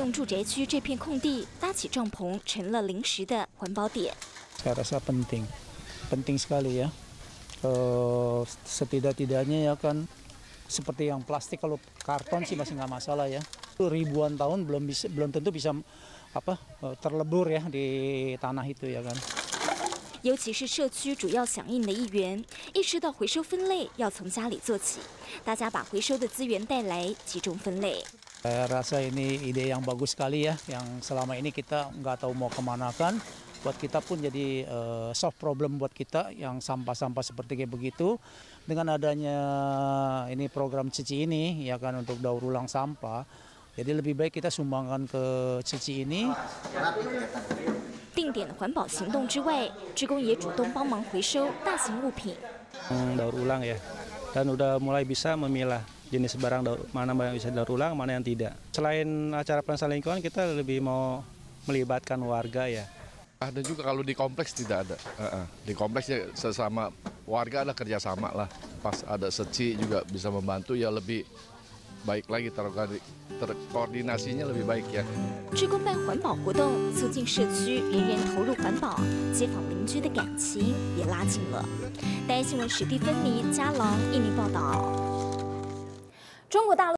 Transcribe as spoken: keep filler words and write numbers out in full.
用住宅区这片空地搭起帐篷，成了临时的环保点。 Saya rasa penting, penting sekali ya. Uh, setidak-tidaknya ya kan, seperti yang plastik kalau karton sih masih nggak masalah ya. Ribuan tahun belum bisa, belum tentu bisa apa terlebur ya di tanah itu ya kan. 尤其是社区主要响应的一员，意识到回收分类要从家里做起，大家把回收的资源带来，集中分类。 Saya rasa ini ide yang bagus sekali ya, yang selama ini kita nggak tahu mau kemana kan. Buat kita pun jadi uh, soft problem buat kita yang sampah-sampah seperti kayak begitu. Dengan adanya ini program Cici ini ya kan untuk daur ulang sampah, jadi lebih baik kita sumbangkan ke Cici ini. 定点环保行动之外，职工也主动帮忙回收大型物品。 daur ulang ya, dan udah mulai bisa memilah jenis barang daur, mana yang bisa daur ulang, mana yang tidak. Selain acara pelestarian lingkungan, kita lebih mau melibatkan warga ya. Ada juga kalau di kompleks tidak ada. Di kompleks ya sesama warga ada kerjasama lah. Pas ada seci juga bisa membantu ya lebih baik lagi, terkoordinasinya lebih baik ya. 职工办环保活动，促进社区人人投入环保，街坊邻居的感情也拉近了。第一新闻史蒂芬妮·加朗印尼报道。中国大陆。